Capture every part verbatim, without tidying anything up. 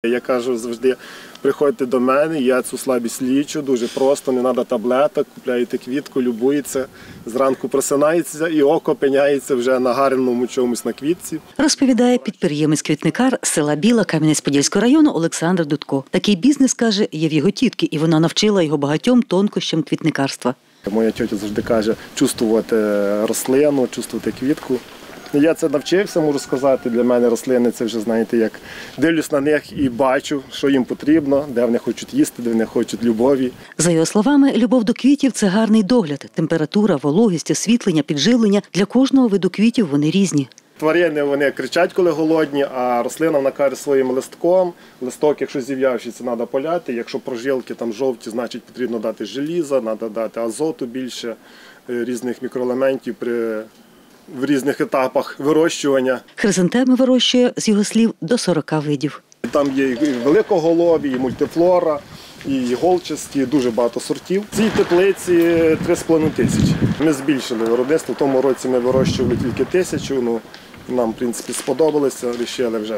Я кажу завжди, приходьте до мене, я цю слабість лічу, дуже просто, не треба таблеток, купляєте квітку, любується, зранку просинається і око опиняється вже на гарному чомусь на квітці. Розповідає підприємець-квітникар з села Біла Кам'янець-Подільського району Олександр Дудко. Такий бізнес, каже, є в його тітки, і вона навчила його багатьом тонкощам квітникарства. Моя тітя завжди каже, чувствувати рослину, чувствувати квітку. Я це навчився, можу сказати. Для мене рослини – це вже, знаєте, як дивлюсь на них і бачу, що їм потрібно, де вони хочуть їсти, де вони хочуть любові. За його словами, любов до квітів – це гарний догляд. Температура, вологість, освітлення, підживлення – для кожного виду квітів вони різні. Тварини, вони кричать, коли голодні, а рослина, вона каже своїм листком. Листок, якщо зів'явший, це треба поляти. Якщо прожилки там жовті, значить потрібно дати желіза, треба дати азоту більше, різних мікроелементів при в різних етапах вирощування. Хризантеми вирощує, з його слів, до сорока видів. Там є і великоголові, і мультифлора, і голчасті, дуже багато сортів. В цій теплиці три з половиною тисячі. Ми збільшили виробництво. В тому році ми вирощували тільки тисячу. Ну, нам, в принципі, сподобалося, вирішили вже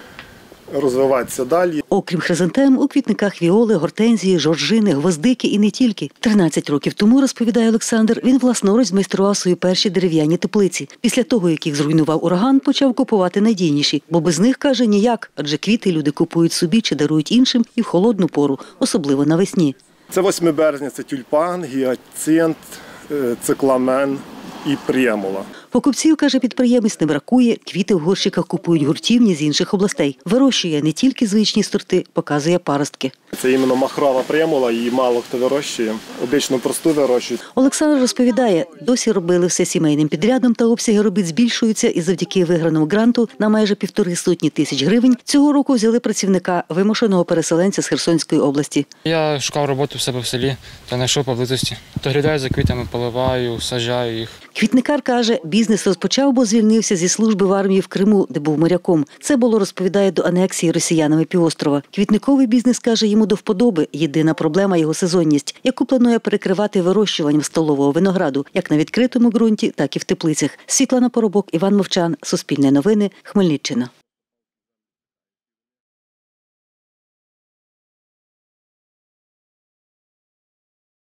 розвиватися далі. Окрім хризантем, у квітниках віоли, гортензії, жоржини, гвоздики і не тільки. тринадцять років тому, розповідає Олександр, він власноруч змайстрував свої перші дерев'яні теплиці. Після того, як їх зруйнував ураган, почав купувати надійніші, бо без них, каже, ніяк, адже квіти люди купують собі чи дарують іншим і в холодну пору, особливо навесні. Це восьме березня, це тюльпан, гіацинт, цикламен і примула. Покупців, каже підприємець, не бракує. Квіти в горщиках купують гуртівні з інших областей. Вирощує не тільки звичні сорти, показує паростки. Це іменно махрова примула, її мало хто вирощує. Обично просту вирощують. Олександр розповідає, досі робили все сімейним підрядом та обсяги робіт збільшуються і завдяки виграному гранту на майже півтори сотні тисяч гривень цього року взяли працівника, вимушеного переселенця з Херсонської області. Я шукав роботу в себе в селі та знайшов поблизості. Доглядаю за квітами, поливаю, саджаю їх. Квітникар каже, бізнес розпочав, бо звільнився зі служби в армії в Криму, де був моряком. Це було, розповідає, до анексії росіянами півострова. Квітниковий бізнес, каже, йому до вподоби. Єдина проблема – його сезонність, яку планує перекривати вирощуванням столового винограду, як на відкритому ґрунті, так і в теплицях. Світлана Поробок, Іван Мовчан, Суспільне новини, Хмельниччина.